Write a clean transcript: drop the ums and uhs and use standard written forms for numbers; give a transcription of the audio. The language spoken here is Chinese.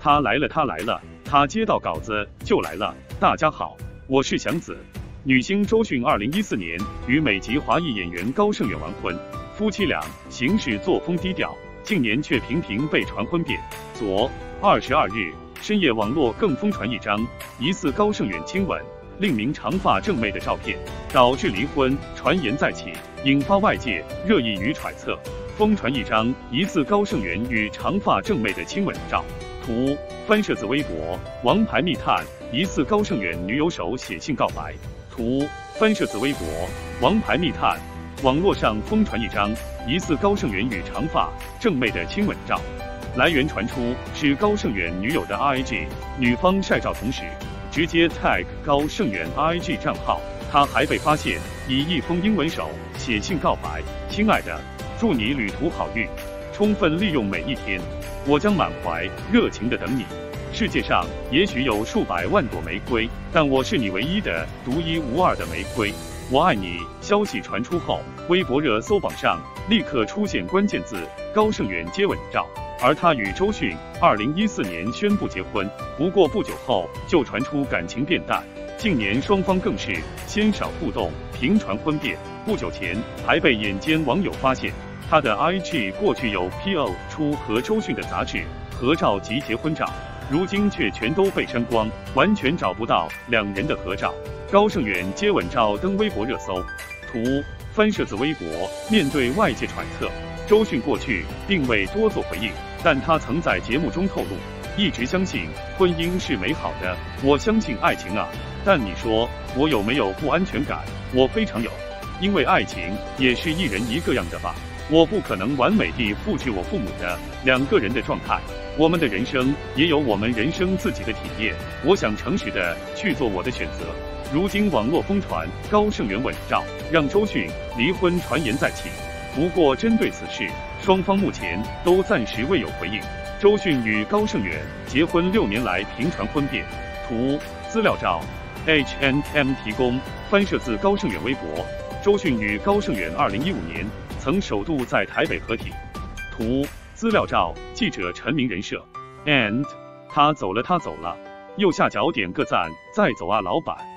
他来了，他来了，他接到稿子就来了。大家好，我是祥子。女星周迅2014年与美籍华裔演员高胜远完婚，夫妻俩行事作风低调，近年却频频被传婚变。昨22日深夜，网络更疯传一张疑似高胜远亲吻另名长发正妹的照片，导致离婚传言再起，引发外界热议与揣测。疯传一张疑似高胜远与长发正妹的亲吻照，图翻摄自微博王牌密探，疑似高胜远女友手写信告白。图翻摄自微博王牌密探，网络上疯传一张疑似高胜远与长发正妹的亲吻照，来源传出是高胜远女友的 IG， 女方晒照同时直接 tag 高胜远 IG 账号，他还被发现以一封英文手写信告白：亲爱的，祝你旅途好运，充分利用每一天，我将满怀热情地等你。世界上也许有数百万朵玫瑰，但我是你唯一的独一无二的玫瑰，我爱你。消息传出后，微博热搜榜上立刻出现关键字高胜远接吻照，而他与周迅2014年宣布结婚，不过不久后就传出感情变淡，近年双方更是鲜少互动，频传婚变。不久前还被眼尖网友发现，他的 IG 过去有 PO 出和周迅的杂志合照及结婚照，如今却全都被删光，完全找不到两人的合照。高胜远接吻照登微博热搜，图翻摄自微博。面对外界揣测，周迅过去并未多做回应，但他曾在节目中透露，一直相信婚姻是美好的，我相信爱情啊，但你说我有没有不安全感？我非常有，因为爱情也是一人一个样的吧，我不可能完美地复制我父母的两个人的状态，我们的人生也有我们人生自己的体验，我想诚实的去做我的选择。如今网络疯传高胜远吻照，让周迅离婚传言再起。不过针对此事，双方目前都暂时未有回应。周迅与高胜远结婚6年来频传婚变。图资料照 H&M 提供，翻摄自高胜远微博。周迅与高胜远2015年曾首度在台北合体。图资料照记者陈明人设 and 他走了，他走了，右下角点个赞，再走啊老板。